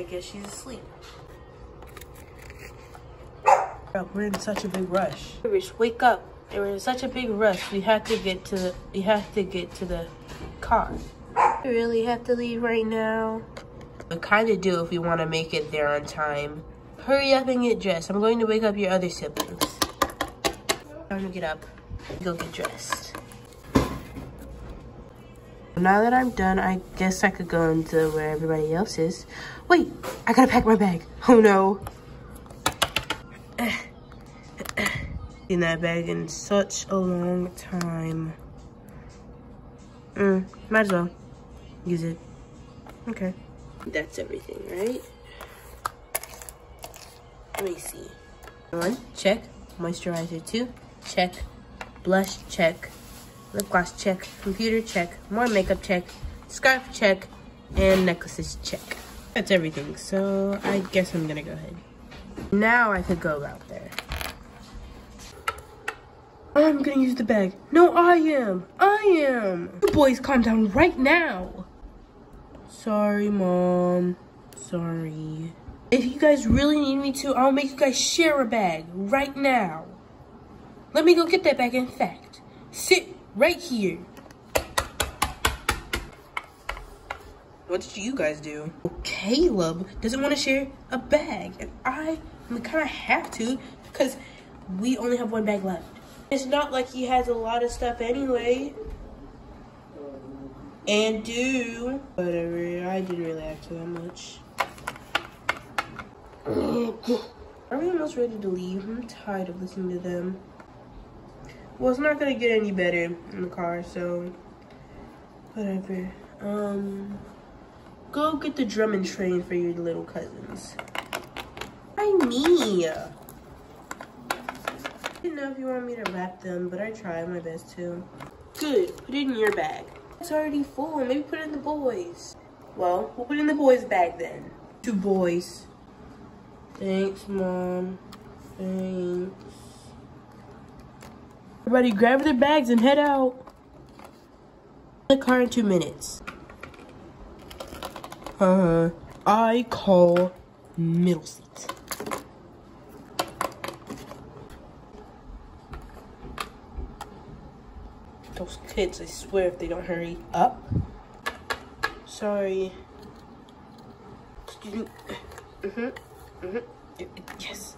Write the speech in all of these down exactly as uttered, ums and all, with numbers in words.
guess she's asleep. We're in such a big rush. Wake up. We're in such a big rush. We have to get to the we have to get to the car. We really have to leave right now. We kind of do if we want to make it there on time. Hurry up and get dressed. I'm going to wake up your other siblings. Time to get up. Go get dressed. Now that I'm done, I guess I could go into where everybody else is. Wait, I gotta pack my bag. Oh no. In that bag in such a long time. Mm, might as well use it. Okay. That's everything, right? Let me see. One, check. Moisturizer, two, check. Blush, check. Lip gloss, check. Computer, check. More makeup, check. Scarf, check. And necklaces, check. That's everything. So I guess I'm gonna go ahead. Now I could go out there. I'm gonna use the bag. No, I am. I am. You boys, calm down right now. Sorry, Mom. Sorry. If you guys really need me to, I'll make you guys share a bag right now. Let me go get that bag. In fact, sit right here. What did you guys do? Caleb doesn't want to share a bag, and I kind of have to because we only have one bag left. It's not like he has a lot of stuff anyway. And do whatever. I didn't really ask for that much. Are we almost ready to leave? I'm tired of listening to them. Well, it's not gonna get any better in the car, so whatever. Um, go get the drum and train for your little cousins. Why me? I didn't know if you want me to wrap them, but I tried my best to. Good. Put it in your bag. It's already full. Maybe put it in the boys. Well, we'll put it in the boys' bag then. Two boys. Thanks, Mom. Thanks. Everybody grab their bags and head out. The car in two minutes. Uh-huh. I call middle seat. Those kids, I swear, if they don't hurry up. Sorry. Excuse me. Mm-hmm. Mm-hmm. Yes.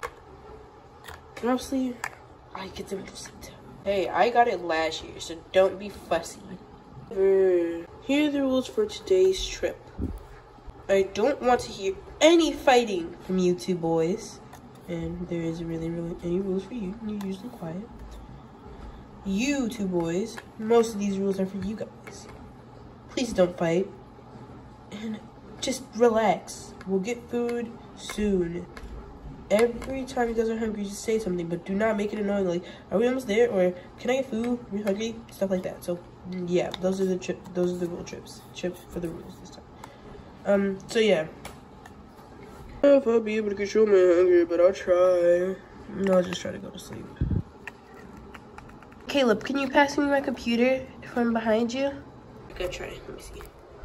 Mostly, I get the middle seat. Hey, I got it last year, so don't be fussy. Uh, here are the rules for today's trip. I don't want to hear any fighting from you two boys. And there isn't really, really any rules for you. You're usually quiet. You two boys, most of these rules are for you guys. Please don't fight. And just relax. We'll get food soon. Every time you guys are hungry, just say something, but do not make it annoying. Like, are we almost there? Or can I get food? Are we hungry? Stuff like that. So, yeah, those are the trip. Those are the rule trips. Trips for the rules this time. Um. So yeah. I don't know if I'll be able to control my hunger, but I'll try. No, I'll just try to go to sleep. Caleb, can you pass me my computer from behind you? I gotta try. Let me see.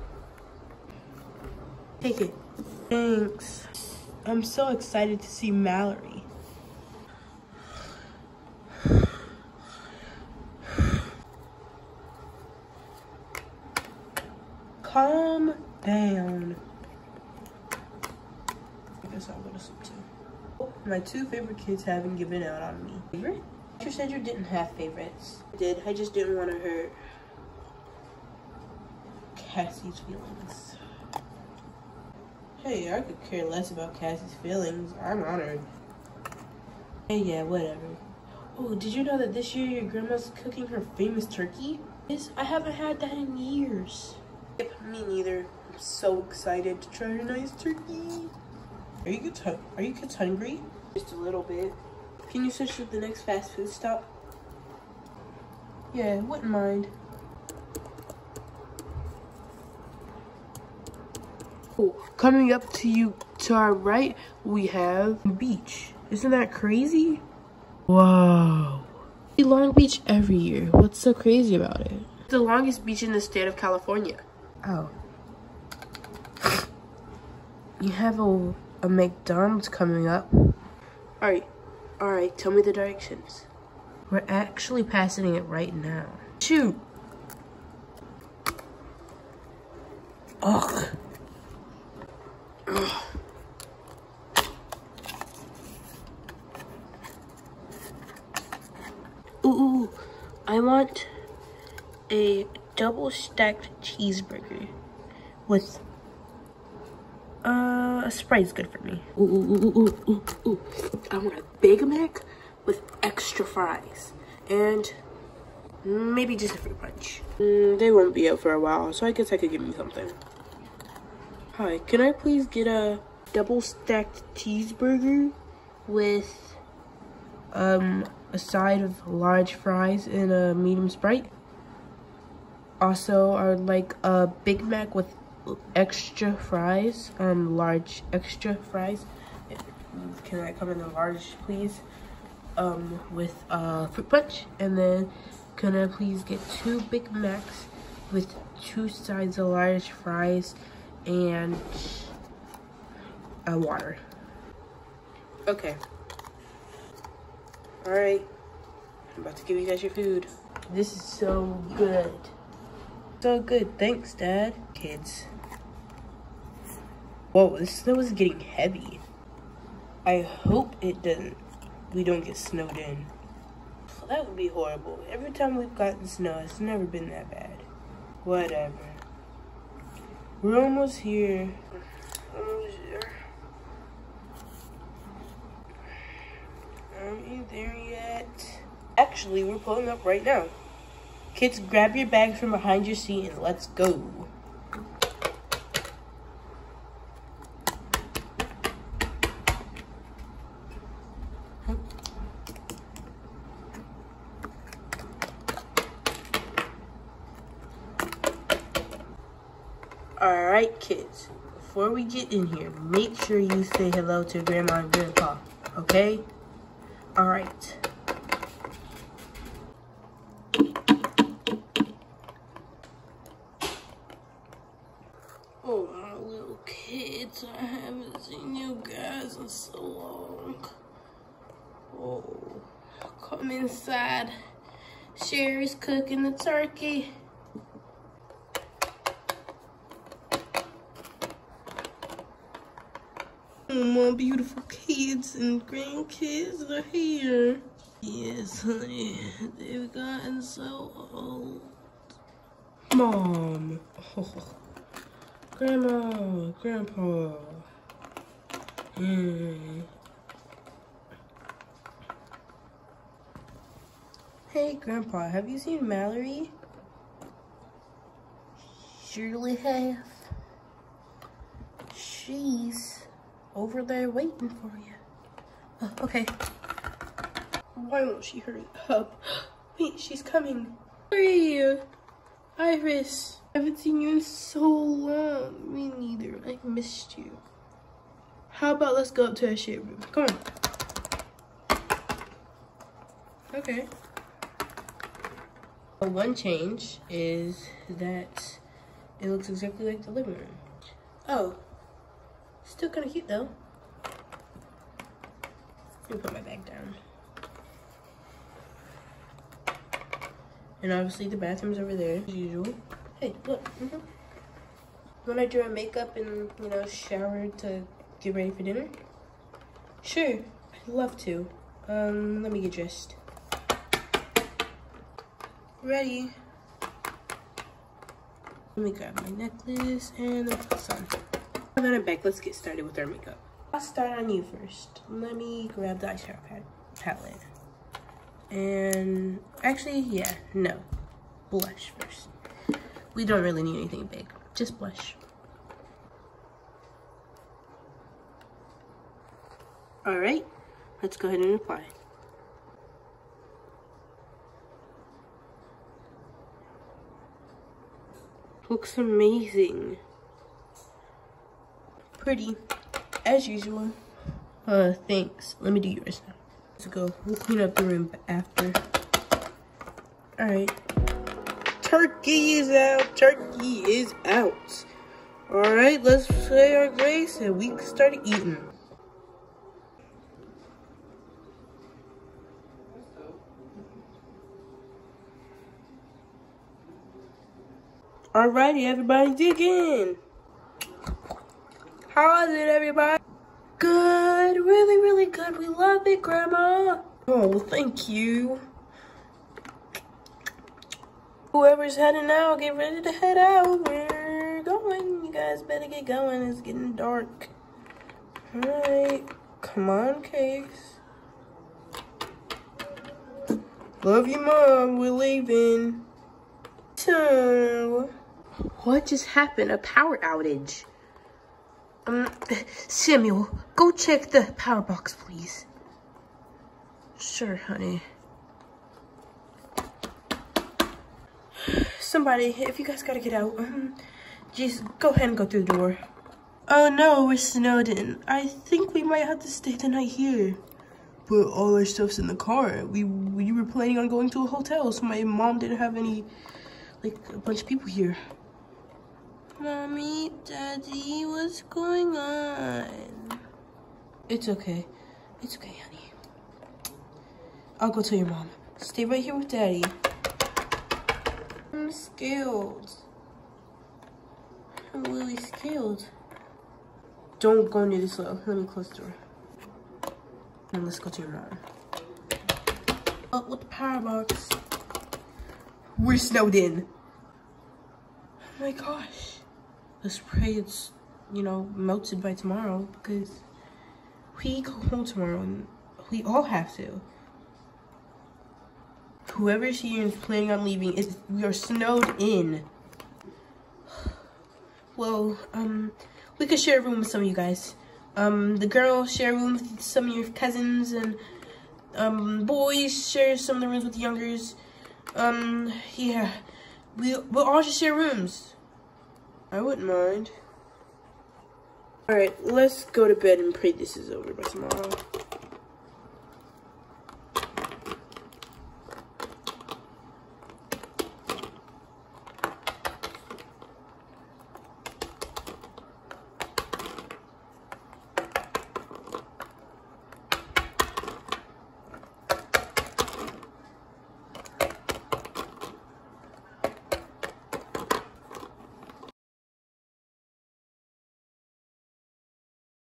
Take it. Thanks. I'm so excited to see Mallory. Calm down. I guess I'll go to sleep too. My two favorite kids haven't given out on me. Favorite? You said you didn't have favorites. I did. I just didn't want to hurt Cassie's feelings. Hey, I could care less about Cassie's feelings. I'm honored. Hey, yeah, whatever. Oh, did you know that this year your grandma's cooking her famous turkey? Yes, I haven't had that in years. Yep, me neither. I'm so excited to try her nice turkey. Are you kids, are you kids hungry? Just a little bit. Can you switch to the next fast food stop? Yeah, wouldn't mind. Oh, coming up to you to our right, we have beach. Isn't that crazy? Whoa. Long Beach every year. What's so crazy about it? It's the longest beach in the state of California. Oh. You have a, a McDonald's coming up. Alright, alright, tell me the directions. We're actually passing it right now. Shoot! Ugh. Ugh. Ooh, I want a double stacked cheeseburger with uh, a Sprite's good for me. Ooh, ooh, ooh, ooh, ooh, ooh. I want a Big Mac with extra fries and maybe just a fruit punch. Mm, they won't be out for a while, so I guess I could give me something. Hi, can I please get a double stacked cheeseburger with um a side of large fries and a medium Sprite? Also, I would like a Big Mac with extra fries, um, large extra fries. Can I come in a large, please? Um, with uh, fruit punch, and then can I please get two Big Macs with two sides of large fries and a water. Okay. All right. I'm about to give you guys your food. This is so good. So good. Thanks, Dad. Kids. Whoa, this snow is getting heavy. I hope it doesn't. We don't get snowed in. That would be horrible. Every time we've gotten snow, it's never been that bad. Whatever. We're almost here. Almost here. Are you there yet? Actually, we're pulling up right now. Kids, grab your bags from behind your seat and let's go. Alright, kids, before we get in here, make sure you say hello to Grandma and Grandpa, okay? Alright. Oh, my little kids, I haven't seen you guys in so long. Oh, come inside. Sherry's cooking the turkey. Oh, my beautiful kids and grandkids are here. Yes, honey, they've gotten so old. Mom. Oh. Grandma, Grandpa. Mm. Hey, Grandpa, have you seen Mallory? Surely have. She's over there waiting for you. Oh, okay. Why won't she hurry up? Wait, she's coming. Hurry! Iris, I haven't seen you in so long. Me neither. I missed you. How about let's go up to our share room? Come on. Okay. One change is that it looks exactly like the living room. Oh, still kind of cute though. Let me put my bag down. And obviously the bathroom's over there as usual. Hey, look. Mm-hmm. When I do my makeup and, you know, shower to get ready for dinner? Sure, I'd love to. Um, let me get dressed. Ready. Let me grab my necklace and the sun. And then I'm back. Let's get started with our makeup. I'll start on you first. Let me grab the eyeshadow pad palette. And actually, yeah, no. Blush first. We don't really need anything big. Just blush. Alright, let's go ahead and apply. Looks amazing. Pretty, as usual. Uh, thanks. Let me do yours now. Let's go. We'll clean up the room after. Alright. Turkey is out. Turkey is out. Alright, let's say our grace and we can start eating. Alrighty, everybody dig in. How is it, everybody? Good, really, really good. We love it, Grandma. Oh, well, thank you. Whoever's heading out, get ready to head out. We're going. You guys better get going. It's getting dark. Alright. Come on, Case. Love you, Mom. We're leaving. So, what just happened? A power outage. Um, Samuel, go check the power box, please. Sure, honey. Somebody, if you guys gotta get out, um, just go ahead and go through the door. Oh no, we're snowed in. I think we might have to stay the night here. But all our stuff's in the car. We we were planning on going to a hotel, so my mom didn't have any, like, a bunch of people here. Mommy, Daddy, what's going on? It's okay. It's okay, honey. I'll go tell your mom. Stay right here with Daddy. I'm scared. I'm really scared. Don't go near this low. Let me close the door. And let's go to your mom. Up with the power box. We're snowed in. Oh my gosh. Let's pray it's, you know, melted by tomorrow, because we go home tomorrow and we all have to. Whoever's here is planning on leaving, is we are snowed in. Well, um, we could share a room with some of you guys. Um, the girls share a room with some of your cousins, and um, boys share some of the rooms with the youngers. Um, yeah, we we'll all just share rooms. I wouldn't mind. All right, let's go to bed and pray this is over by tomorrow.